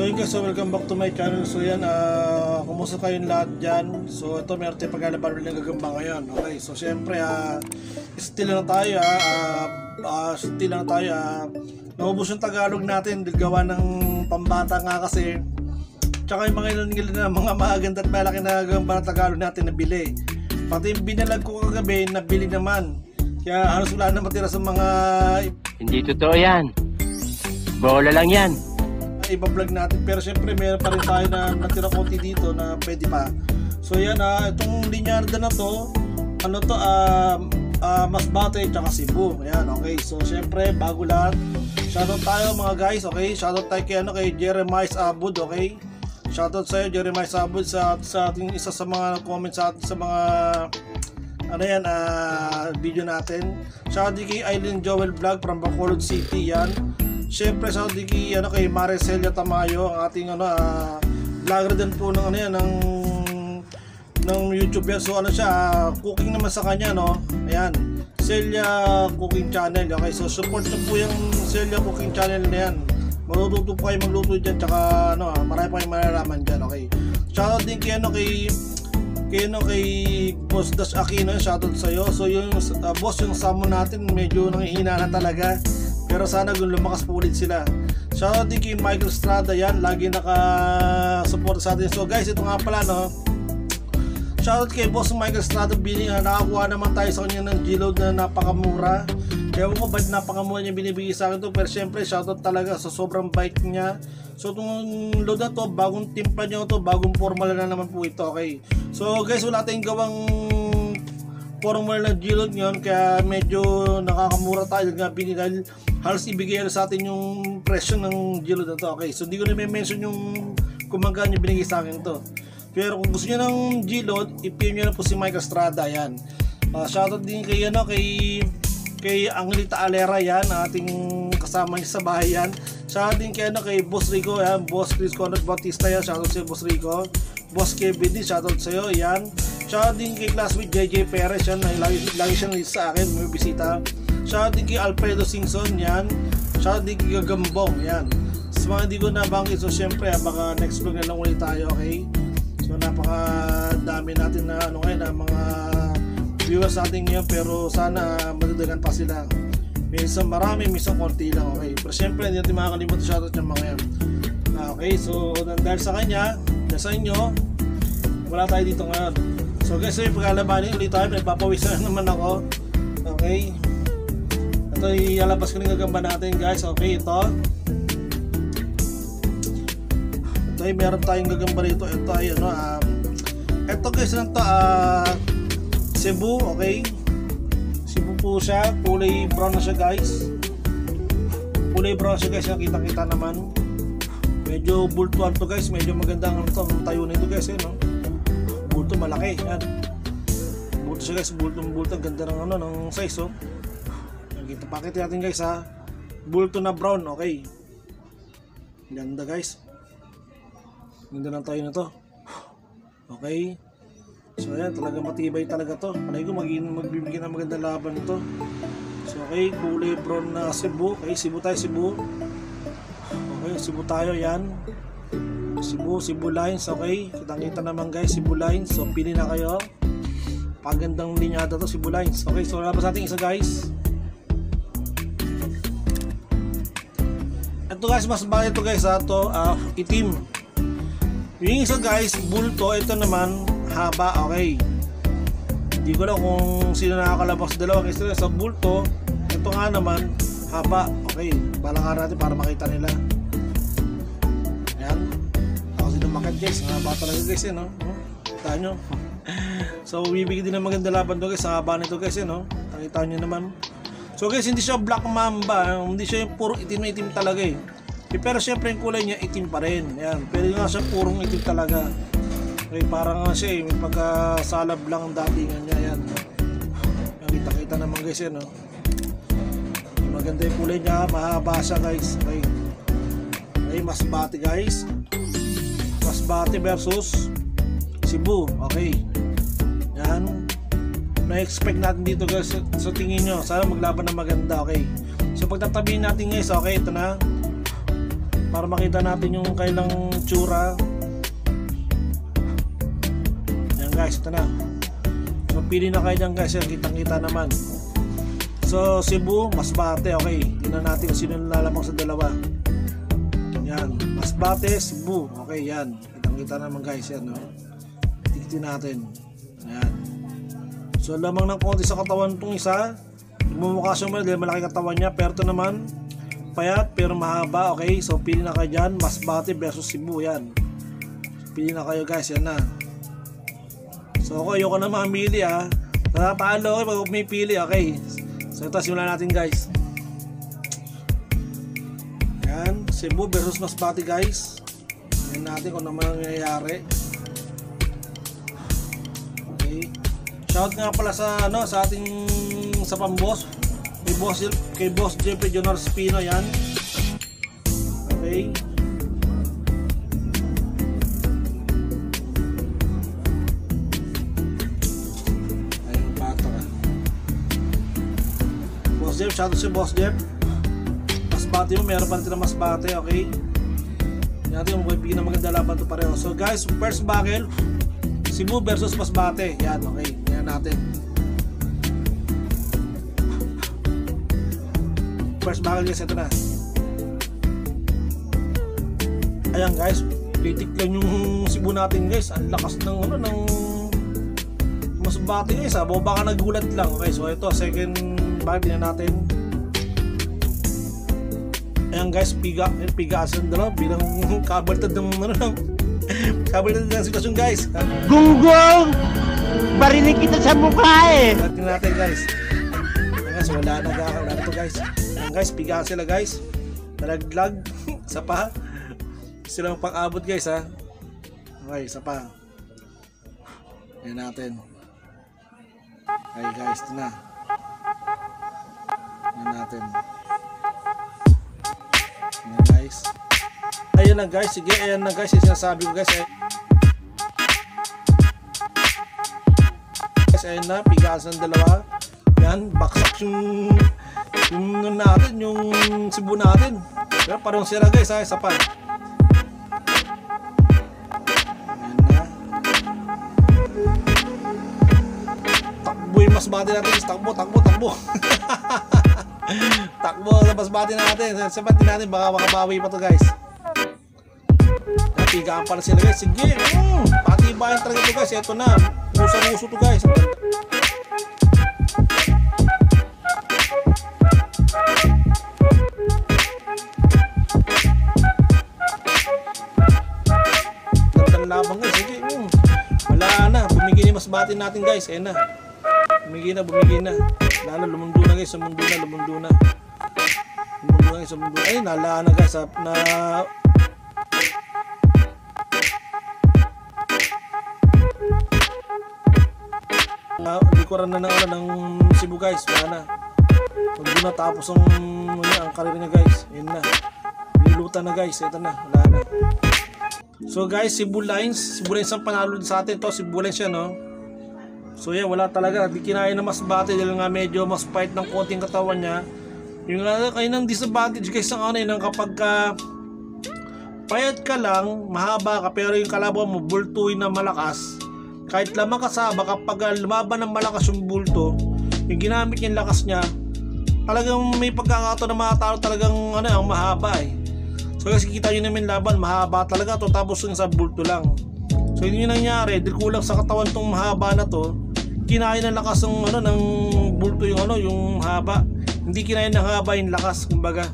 yun guys, so welcome back to my channel. So yan, kumusta kayong lahat dyan? So ito, meron tayong paglalaban ulit ng gagamba ngayon. Okay, so syempre, still lang tayo, naubos yung Tagalog natin, gawa ng pambata nga kasi. Tsaka yung mga ilan na mga maganda at malaki na gagamba ng Tagalog natin nabili. Pati yung binalag ko kagabi, nabili naman. Kaya halos wala na matira sa mga... Hindi totoo yan. Bola lang yan. Iba vlog natin, pero syempre meron pa rin tayo na natira konti dito na pwede pa. So yan, itong linyarda na to, ano to, Masbate tsaka Cebu. Ayan, okay. So syempre bago lahat, shoutout tayo mga guys, okay. Shoutout tayo kay Jeremiah Abud, okay. Shoutout sa iyo Jeremiah Abud sa ating isa sa mga comments sa mga video natin. Shoutout kay Eileen Joel Vlog from Bacolod City, yan. Siyempre sa kay Maricelia Tamayo, ang ating vlogger din po ng ng YouTube yan. So cooking naman sa kanya, no. Ayan, Celia Cooking Channel. Okay, so support niyo po yung Celia Cooking Channel na yan. Matututo po kayo magluto diyan, tsaka marami pa kayong malalaman diyan, okay. Shoutout din kay Boss Dash Aquino, shoutout sa iyo. So yung boss, yung salmon natin medyo nanghihina na talaga. Pero sana kung lumakas po ulit sila. Shoutout din kay Michael Estrada, yan, lagi naka-support sa atin. So guys, ito nga pala, no. Shoutout kay Boss Michael Estrada, nakakuha naman tayo sa kanya ng G-Load na napakamura. Kaya ko ba't napakamura niya binibigay sa akin to. Pero syempre, shoutout talaga sa sobrang bike niya. So itong load na to, bagong timpla niya to, bagong formula na naman po ito, okay. So guys, wala tayong gawang formal na G-Load ngayon, kaya medyo nakakamura tayo dahil halos ibigay na sa atin yung presyo ng G-Load na to, okay. So hindi ko na mention yung kung magkano yung binigay sa akin to. Pero kung gusto nyo ng G-Load, i-PM nyo na po si Mike Estrada, yan. Shoutout din kay Angelita Alera, yan, ating kasama niya sa bahay, yan. Shoutout din kay Boss Rico, yan, Boss Chris Conrad Bautista, yan. Shoutout sa Boss Rico. Boss KBD, shoutout sa iyo, yan. Shoutout din kay classmate JJ Perez, yan, lagi siyang sa akin, may bisita. Shoutout din kay Alfredo Singson, yan. Shoutout din kay Gagambong, yan. Sa mga hindi ko nabanggit, so syempre baka next vlog na lang ulit tayo, okay. So napakadami natin na na mga viewers natin ngayon, pero sana madagdagan pa sila. Minsan marami, minsan konti lang, okay. Pero syempre hindi natin makakalimutan shoutout yung mga yan. Okay, so dahil sa kanya, dahil sa inyo, wala tayo dito ngayon. So guys, yung pagkalabanin ulit tayo, nagpapawisan naman ako. Okay, ito ilalabas ko ng gagamba natin guys. Okay, ito ay meron tayong gagamba rito. Ito ay ito guys lang to, Cebu, okay. Cebu po siya, kulay brown na siya guys. Kulay brown siya guys, nakita kita naman. Medyo bultuan to guys, medyo magandang tayo nito guys, no. Bulto malaki, yan. Bulto siya guys, bulto, ganda ng ng size, oh. Kita pakita natin guys, bulto na brown, okay. Ganda guys. Ganda ng tayo na to. Okay. So ayan, talaga matibay talaga to. Panay ko magbibigyan ng magandang laban nito. So okay, kulay brown na Cebu. Okay, Cebu tayo, Cebu. Okay, Cebu tayo, yan. Cebu lines, okay. Kitang-kita naman guys, Cebu lines. So pili na kayo. Pagandang linyada to, Cebu lines. Okay, so labas natin isa guys. Ito guys, mas bagay ito guys, ito itim. Yung isa guys, bulto. Ito naman haba, okay. Hindi ko lang kung sino nakakalabas sa dalawa guys. Sa bulto, ito nga naman haba, okay. Balangara natin para makita nila. Yan. Ako sino makit guys, haba talaga guys, no. Kita nyo. So bibigyan din ng maganda laban to guys, sa haba nito guys, no. Nakita nyo naman. So guys, hindi siya black mamba, hindi siya yung puro itim na itim talaga eh. Pero syempre yung kulay niya itim pa rin. Yan. Pero nga siya purong itim talaga. Okay, parang nga siya may pagkasalab lang ang datingan niya. Yan. Kita-kita naman guys yan, no? Maganda yung kulay niya. Mahaba siya guys. Okay. Okay, Masbate guys. Masbate versus Cebu. Okay. Yan. Na-expect natin dito guys. So tingin nyo, sana maglaban na maganda. Okay. So pagtatabihin natin guys, okay, ito na. para makita natin yung kailang tsura. Yan guys, ito na. So pili na kayo dyan guys, yan, kitang-kita naman. So Cebu, Masbate, okay. Tingnan natin kung sino lalamang sa dalawa. Yan, Masbate, Cebu, okay, yan. Kitang-kita naman guys, yan, no. Tikitin natin. Yan. So lamang ng konti sa katawan itong isa. Mumukha siya dahil malaki katawan niya, pero ito naman payat pero mahaba, okay. So pili na kayo dyan, Masbate versus Cebu, yan. Pili na kayo guys, yan na. So ako, ayoko na mamili natatalo ako pag pumipili, okay. So ito, simulan natin guys. Yan, Cebu versus Masbate guys. Tingnan natin kung naman ang nangyayari. Okay. Shout nga pala sa sa ating sa pamboss. Kay Boss Jeffrey Junior Spino, yan. Okay. Jeff, shoutout si Boss Jeff. Masbate mo, meron pa natin na Masbate, okay. Yan natin yung bigyan ng maganda laban to pareho. So guys, first battle, Cebu versus Masbate. Yan, okay, yan natin. First battle guys, ito na. Ayan guys, kritik lang yung Cebu natin guys. Ang lakas ng ng Masbate guys, baka nagulat lang. Okay, so ito, second bagay na natin. Ayan guys, pigasan dalawa bilang kabaltad ng kabaltad ng sitwasyon guys. Gunggong! Barinig kita sa mukha eh! Tingnan natin guys. Ayan guys, wala na to guys. Ayan guys, pigasan sila guys. Nalaglag sa pa. Sila ang pang-abot guys ha. Okay, sa pa. Ayan natin. Okay guys, ito na. Ayan natin. Ayan guys. Ayan na guys. Sige, ayan na guys. Yung sinasabi ko guys. Ayan na. Pigasan ng dalawa. Ayan. Baksak yung natin. Yung Cebu natin. Pero parang sira guys. Isa pa. Ayan na. Takbo yung Masbate natin. Takbo. Takbo sa Masbate natin. Sabatin natin, baka makabawi pa to guys. Napigaan pala sila guys. Sige, patibayan talaga to guys. Ito na, uso to guys. Gandang labang guys. Sige, wala na, bumigay ni Masbate natin guys. Ayan na, bumigay na. Lalo, lumundo na guys, lumundo na guys. Ay, nala na guys, likuran na ng Cebu guys. Wala na, lumundo na, tapos ang karir niya guys. Yun na, nilutan na guys. Ito na, wala na. So guys, Cebu Lines ang panalo sa atin to. Cebu Lines yan, no. So yan, wala talaga. Di kinaya na Masbate dahil nga medyo mas fight ng konting katawan niya. Yung kayo ng disadvantage guys ng kapag payat ka lang, mahaba ka, pero yung kalaban mo bultuin na malakas, kahit lamang kasaba, kapag lumaban ng malakas yung bulto, yung ginamit yung lakas niya, talagang may pagkakataon na matalo talagang ang mahaba eh. So kasi kita nyo namin laban, mahaba talaga to, tapos yung sa bulto lang. So yun yung nangyari, dahil kulang sa katawan tong mahaba na to, kinaya ng lakas ng ng bulto yung haba. Hindi kinaya ng haba yung lakas, kumbaga.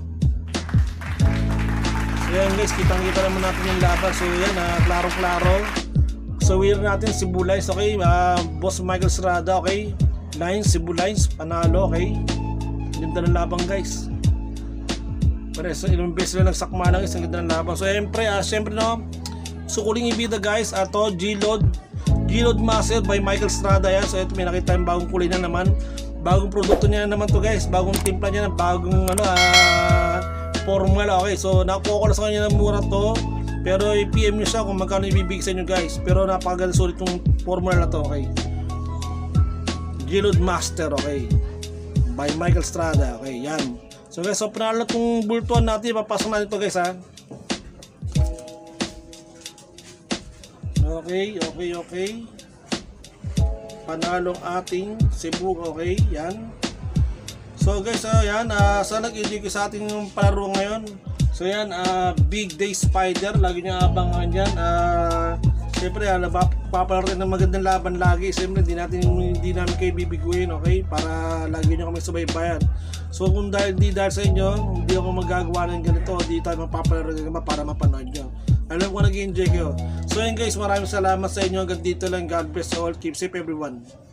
So yan guys, kitang-kita naman natin yung laban. So yan, klaro-klaro. So winner natin Cebu Lines, okay. Boss Michael Estrada, okay. Cebu Lines, panalo, okay. Ganda ng laban guys. Pero so, ilang beses lang nagsakma lang guys, ang ganda ng laban. So syempre no, sukuling ibida guys, ato G-Load Muscle by Michael Estrada yan. So ito, may nakita yung bagong kulay na naman. Bagong produkto niya naman to guys. Bagong timpla niya na bagong formula. Okay, so nakuha ko na sa kanya ng mura to. Pero i-PM nyo siya kung magkano ibibigay sa inyo guys. Pero napakaganda sulit yung formula na to, okay. G-Load Master, okay. By Michael Estrada, okay, yan. So guys, so panalo na itong bultuan natin. Papasok natin ito guys ha. Okay. Panalong ating Cebu. Okay, yan. So guys, yan. So nag-enjoy ko sa ating palaro ngayon. So yan, Big Day Spider. Lagi nyo abangan yan. Siyempre, papalaro ng magandang laban lagi. Siyempre, hindi namin kayo bibiguin, okay? Para lagi nyo kami subaybayan. So kung hindi dahil sa inyo, hindi ako magagawa ng ganito, hindi tayo mapapalaro ng para mapanood nyo. Alam ko nag-enjoy kayo. So yun guys, maraming salamat sa inyo. Hanggang dito lang. God bless all. Keep safe everyone.